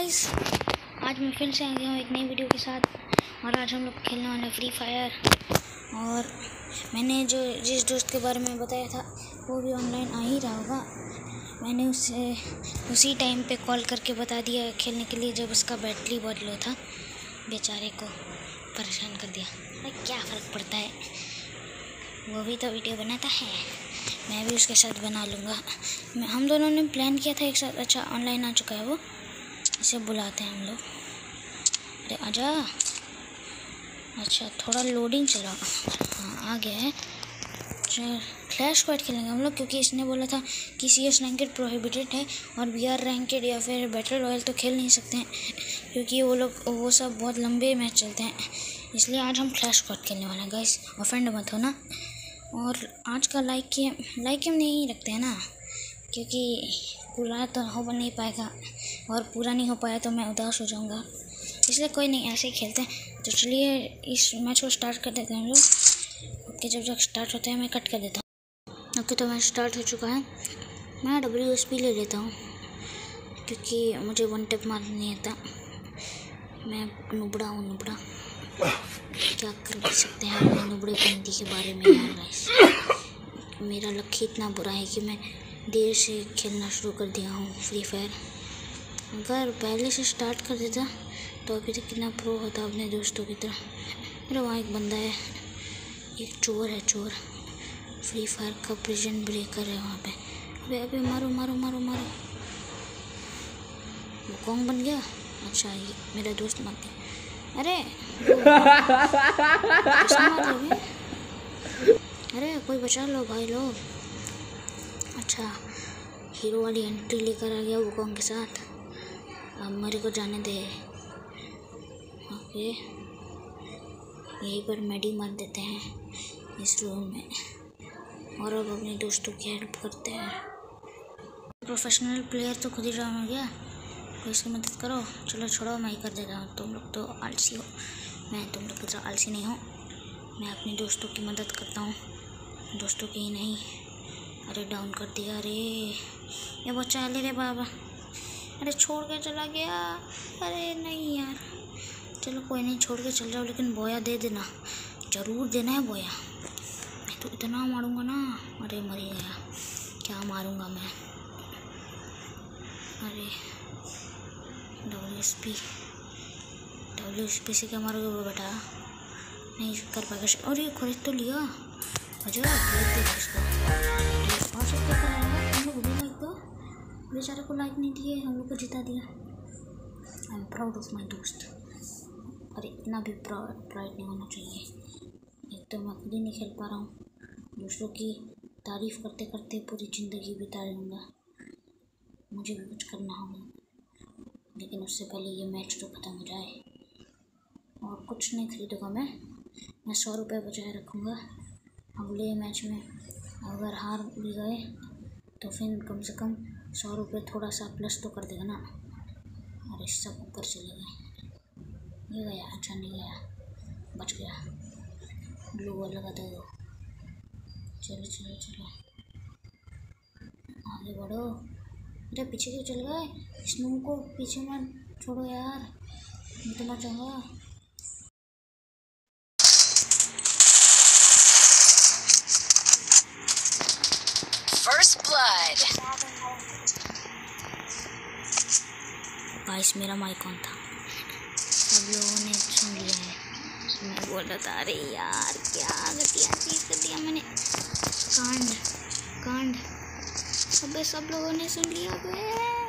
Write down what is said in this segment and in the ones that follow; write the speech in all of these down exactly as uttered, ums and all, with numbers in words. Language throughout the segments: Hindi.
गाइस, आज मैं फिर से आ गया हूँ एक नई वीडियो के साथ। और आज हम लोग खेलने वाले फ्री फायर। और मैंने जो जिस दोस्त के बारे में बताया था वो भी ऑनलाइन आ ही रहा होगा। मैंने उसे उसी टाइम पे कॉल करके बता दिया खेलने के लिए जब उसका बैटरी बहुत लो था। बेचारे को परेशान कर दिया। अरे क्या फ़र्क पड़ता है, वो भी तो वीडियो बनाता है, मैं भी उसके साथ बना लूँगा। मैं हम दोनों ने प्लान किया था एक साथ। अच्छा, ऑनलाइन आ चुका है वो, इसे बुलाते हैं हम लोग। अरे आजा। अच्छा, थोड़ा लोडिंग चला। हाँ, आ गया है। क्लैश स्क्वाड खेलेंगे हम लोग, क्योंकि इसने बोला था कि सी एस रैंकेड प्रोहिबिटेड है और बी आर रैंकेड या फिर बैटल रॉयल तो खेल नहीं सकते हैं, क्योंकि वो लोग वो सब बहुत लंबे मैच चलते हैं। इसलिए आज हम क्लैश स्क्वाड खेलने वाले हैं गाइस, ऑफेंड मत हो ना। और आज का लाइक के लाइक के नहीं रखते हैं ना, क्योंकि पूरा तो हो नहीं पाएगा और पूरा नहीं हो पाया तो मैं उदास हो जाऊंगा। इसलिए कोई नहीं, ऐसे ही खेलते हैं। तो चलिए इस मैच को स्टार्ट कर देते हैं हम लोग। ओके, जब जब स्टार्ट होता है मैं कट कर देता हूँ। ओके, तो मैच स्टार्ट हो चुका है। मैं डब्ल्यू एस पी ले लेता हूँ क्योंकि मुझे वन टेप मारना नहीं आता। मैं नुबड़ा हूँ, नुबड़ा। क्या कर सकते हैं अपने नुबड़े पंती के बारे में यार गाइस। मेरा लक इतना बुरा है कि मैं देर से खेलना शुरू कर दिया हूँ फ्री फायर। अगर पहले से स्टार्ट कर देता तो अभी तक कितना प्रो होता अपने दोस्तों की तरह। मेरा वहाँ एक बंदा है, एक चोर है, चोर फ्री फायर का प्रिजन ब्रेकर है वहाँ पे। अबे अबे मारो मारो मारो मारो। वो कौन बन गया? अच्छा, ये मेरा दोस्त मर गया। अरे अरे कोई बचा लो भाई लोग। अच्छा, हीरो वाली एंट्री लेकर आ गया वुकोंग के साथ। अब मेरे को जाने दे। ओके, यहीं पर मेडी मार देते हैं इस रूम में, और अब अपने दोस्तों की हेल्प करते हैं। प्रोफेशनल प्लेयर तो खुद ही डाउन हो गया, कोई इसकी मदद करो। चलो छोड़ो, मैं ही कर देता हूँ। तुम लोग तो आलसी हो, मैं तुम लोग की तरह आलसी नहीं हूँ। मैं अपने दोस्तों की मदद करता हूँ, दोस्तों की ही नहीं। अरे डाउन कर दिया। अरे ये बच्चा ले रे बाबा। अरे छोड़ के चला गया। अरे नहीं यार, चलो कोई नहीं, छोड़ के चल जाओ, लेकिन बोया दे देना, ज़रूर देना है बोया। मैं तो इतना मारूंगा ना। अरे मर गया, क्या मारूंगा मैं। अरे W S P W S P से क्या मारोगे वो बेटा, नहीं कर पाएगा। और ये खरीद तो लिया। अच्छा, बेचारे को लाइक नहीं दिए, हम लोग को जिता दिया। I am proud of my दोस्त। अरे इतना भी प्राइड नहीं होना चाहिए। एक तो मैं खुद ही नहीं खेल पा रहा हूँ, दूसरों की तारीफ़ करते करते पूरी ज़िंदगी बिता दूँगा। मुझे भी कुछ करना होगा, लेकिन उससे पहले ये मैच तो ख़त्म हो जाए। और कुछ नहीं खरीदूँगा मैं मैं सौ रुपये बचाए रखूँगा। अगले मैच में अगर हार भी गए तो फिर कम से कम सौ रुपये थोड़ा सा प्लस तो कर देगा ना। और इस सब ऊपर चले गए। ये गया? अच्छा नहीं गया, बच गया। ब्लू बॉल लगा दो। चलो चलो चलो, आगे बढ़ो। अरे पीछे क्यों चल गए? स्नू को पीछे मत छोड़ो यार, मैं तो मर जाऊँगा। First blood. गाइस, मेरा माइक ऑन था, सब लोगों ने सुन लिया है। मैं बोल रहा था, अरे यार क्या घटिया चीज़ कर दिया मैंने, कांड कांड। अबे सब लोगों ने सुन लिया। बे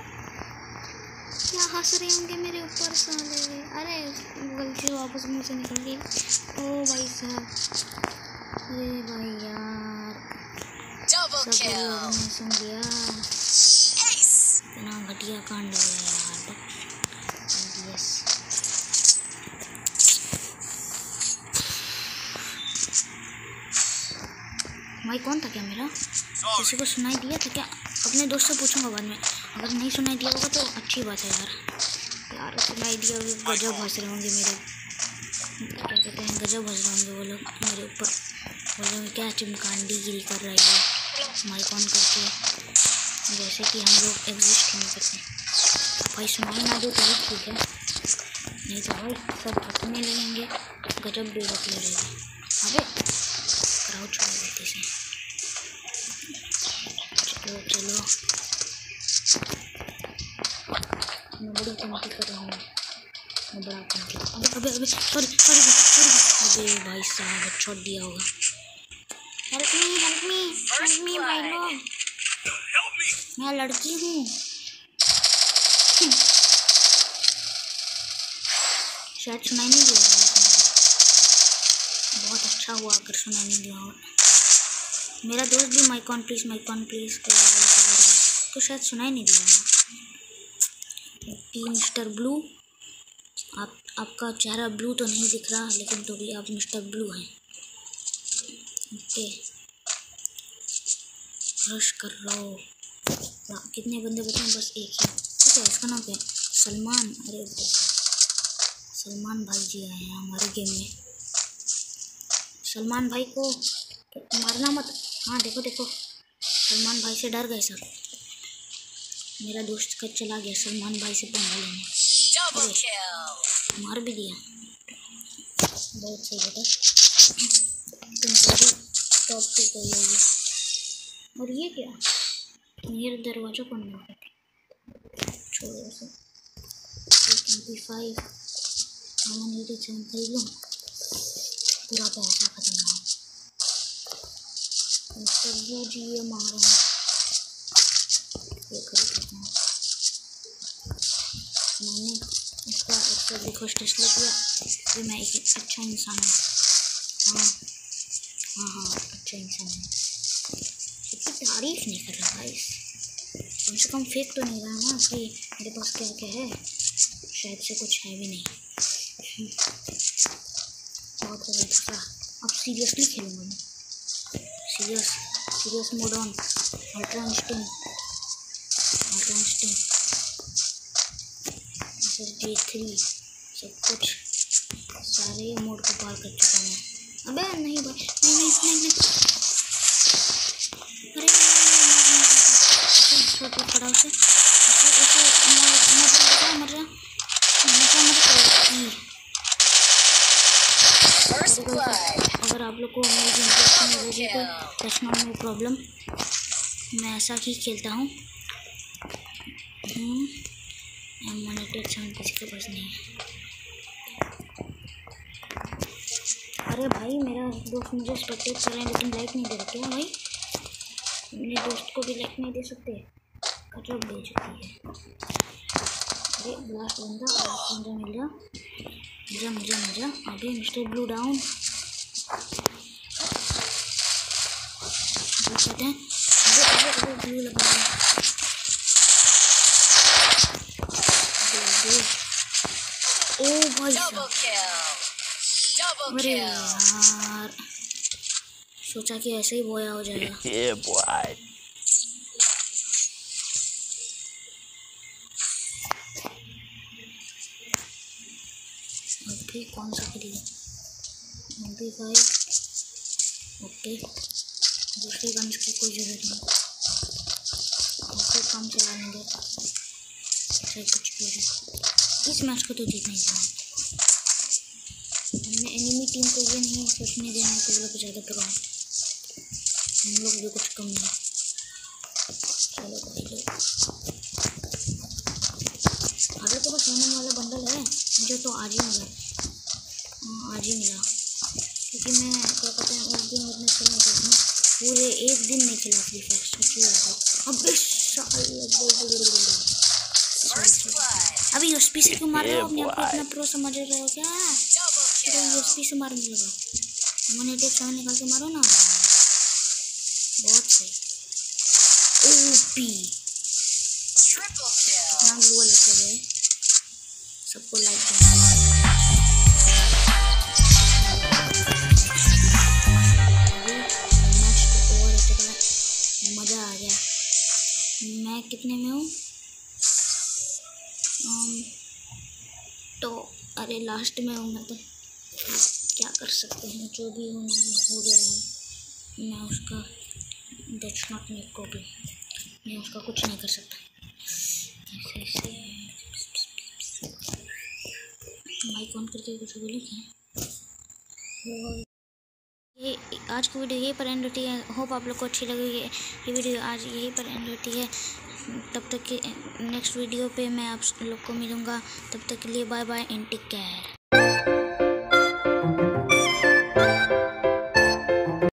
क्या हंस रहे होंगे मेरे ऊपर साले। अरे गलती से वापस मुँह से निकल गई। ओ भाई साहब, अरे भाई यार, Double सब kill. लोगों ने सुन लिया। Ace. इतना घटिया कांड हो गया यार। यस, माइक कौन था क्या मेरा? किसी को सुनाई दिया था क्या? अपने दोस्त से पूछूंगा बाद में। अगर नहीं सुनाई दिया होगा तो अच्छी बात है यार। यार सुनाई दिया, गजब हंस रहे होंगे मेरे, क्या कहते हैं, गजब हंस रहे होंगे वो लोग मेरे ऊपर। वो लोग क्या चिमकांडी गिरी कर रही है माइक ऑन करके, जैसे कि हम लोग एग्जिस्ट नहीं करते। भाई सुनाई ना दो तो भी ठीक है, नहीं तो भाई सब हटने लगेंगे, गजब बेवकूफ़ लगेगी। अबे क्राउच छोड़ देते से, चलो चलो मैं बड़ी चमकी कर रहा हूँ, मैं बड़ा चमकी। अबे अबे अबे सॉरी सॉरी सॉरी, अबे भाई साहब छोड़ दिया होगा। Help me help me help me भाई लोग, मैं लड़की हूँ। शायद सुनाई नहीं दिया होगा, बहुत अच्छा हुआ अगर सुनाई नहीं दिया होगा। मेरा दोस्त भी mic on please mic on please कर रहा है, तो शायद सुनाई नहीं दिया होगा। ओके मिस्टर ब्लू, आप आपका चेहरा ब्लू तो नहीं दिख रहा, लेकिन तो भी आप मिस्टर ब्लू हैं। ओके रश कर रहा हो। कितने बंदे बचे हैं? बस एक ही। ठीक है, इसका नाम क्या है? सलमान। अरे सलमान भाई जी आए हैं हमारे गेम में। सलमान भाई को मारना मत। हाँ देखो देखो, सलमान भाई से डर गए सब। मेरा दोस्त का चला गया सलमान भाई से पंगा लेने, मार भी दिया। बहुत सही बेटा, तुम सभी टॉप टू कर लोगे। और ये क्या, मेरा दरवाजा कौन लगा? छोड़ो उसे। ट्वेंटी फाइव सामान ये चैन खरीद लूँ, पूरा पैसा खत्म हो। मिस्टर जी ये मार रहे हैं, ये खरीद लेते हैं। मैंने इसका एक्स्ट्रा रिक्वेस्ट इसलिए किया कि मैं एक अच्छा इंसान हूँ। हाँ हाँ हाँ अच्छा इंसान है। इसकी तारीफ नहीं कर रहा भाई, कम से कम फेक तो नहीं रहा ना कि मेरे पास क्या क्या है। शायद से कुछ है भी नहीं। बहुत अच्छा, अब सीरियसली खेलूँगा मैं। Serious serious mode on, ultra instinct ultra instinct G three सब कुछ, सारे मोड को पार कर चुका मैं। अबे नहीं भाई, नहीं नहीं नहीं नहीं, अरे छोटा पड़ा उसे, उसे उसे मर जा मर जा अगर आप लोग को मेरी गेम अच्छी नहीं लगी तो दैट्स नॉट नो प्रॉब्लम, मैं ऐसा ही खेलता हूँ। मोनेटेड साउंड किसी के पास नहीं है। अरे भाई मेरा दोस्त मुझे स्पेक्टेट कर रहे हैं लेकिन लाइक नहीं दे रहा क्या भाई? मेरे दोस्त को भी लाइक नहीं दे सकते, कचरा दे चुकी है। अरे लास्ट बंदा लास्ट बंदा मिल गया, मजा मजा मजा। आगे मिस्टर ब्लू डाउन कहते हैं। अरे अरे अरे ब्लू लगा ओ भाई अरे यार, सोचा कि ऐसे ही बोया हो जाएगा। Yeah, boy. अभी कौन सा खरीदे? ट्वेंटी फाइव ओके, दूसरे गन्स की कोई ज़रूरत नहीं, ऐसे काम चला लेंगे। चाहे कुछ भी हो जाए, इस मैच को तो जीतना ही था। हमने एनिमी टीम को ये नहीं सोचने देना है कि वो लोग ज़्यादा प्रो हैं, हम लोग भी कुछ कम नहीं। चलो भाई लोग, अगर तो बस होने वाला बंडल है मुझे तो आज ही मिला, आज ही मिला, क्योंकि मैं क्या कहते हैं उस दिन अपने खेलने का था, पूरे एक दिन नहीं खेला फ्री फायर, सोचिए अब अभी यूएसपी से क्यों मार रहे हो? अपने आप को इतना प्रो समझ रहे हो क्या? तो यूएसपी से मारने लगा, मैंने एक सामने निकाल के मारो ना, बहुत सही। ओपी नाम ग्लू लेते हुए सबको लाइक करना। मैच तो ओवर हो चुका है, मज़ा आ गया। मैं कितने में हूँ? तो अरे लास्ट में हूँ मैं, तो क्या कर सकते हैं, जो भी हो हो गया है, मैं उसका दैट्स नॉट माय प्रॉब्लम, मैं उसका कुछ नहीं कर सकता। ऐसे ऐसे माइक ऑन करके कुछ बोले क्या? ये आज की वीडियो यहीं पर एंड होती है। होप आप लोग को अच्छी लगेगी ये वीडियो। आज यहीं पर एंड होती है। तब तक के नेक्स्ट वीडियो पे मैं आप लोग को मिलूँगा। तब तक के लिए bye bye and take care.